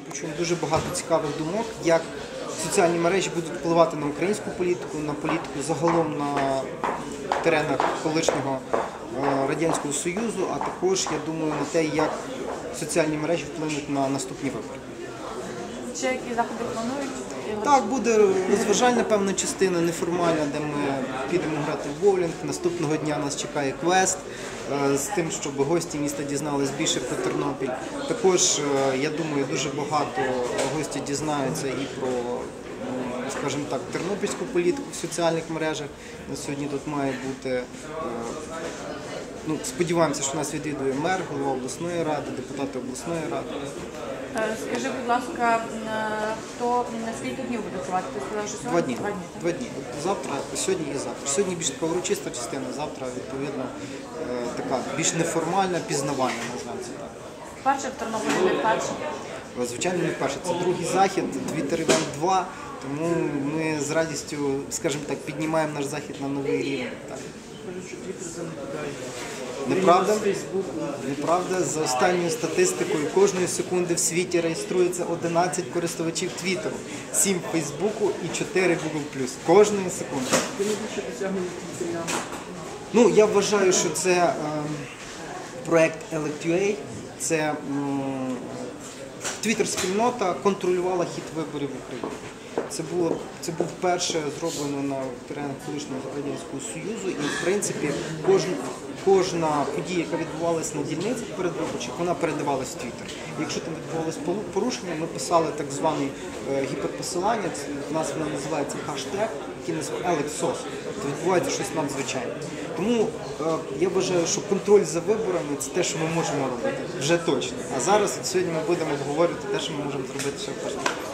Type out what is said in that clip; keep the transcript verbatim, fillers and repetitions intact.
почуємо дуже багато цікавих думок, як соціальні мережі будуть впливати на українську політику, на політику загалом на теренах колишнього Радянського Союзу, а також, я думаю, на те, як соціальні мережі вплинуть на наступні вибори. Чи які заходи планують? Так, буде розважальна певна частина, неформальна, де ми підемо грати в боулінг. Наступного дня нас чекає квест з тим, щоб гості міста дізналися більше про Тернопіль. Також, я думаю, дуже багато гості дізнаються і про, скажімо так, тернопільську політику в соціальних мережах. На сьогодні тут має бути, ну, сподіваємося, що нас відвідує мер, голова обласної ради, депутати обласної ради. Скажи, будь ласка, хто на скільки днів буде тривати? Ти сказав, що сьогодні? Два дні. Два дні. Завтра, сьогодні і завтра. Сьогодні більш така урочиста частина, завтра, відповідно, така більш неформальна, пізнавальна, назвемо це так. Вперше в Тернополі, не вперше? Звичайно, не вперше. Це другий захід, Twitter Event два, тому ми з радістю, скажімо так, піднімаємо наш захід на новий рівень. Так. Неправда? Неправда. За останньою статистикою, кожної секунди в світі реєструється одинадцять користувачів Твіттеру, сім Фейсбуку і чотири Гугл плюс. Кожної секунди. Ну, я вважаю, що це е, проект Elect.ua, це е, Твіттер-спільнота контролювала хід виборів в Україні. Це було, це був вперше зроблено на теренах колишнього Радянського Союзу, і, в принципі, кожна, кожна подія, яка відбувалася на дільницях передвиборчих, вона передавалась в Твіттер. І якщо там відбувалось порушення, ми писали так званий е, гіперпосилання, це, в нас воно називається хаштег, який називається ElectSOS. Тобто відбувається щось надзвичайне. Тому е, я вважаю, що контроль за виборами – це те, що ми можемо робити, вже точно. А зараз, сьогодні ми будемо обговорювати те, що ми можемо зробити ще в перспективі.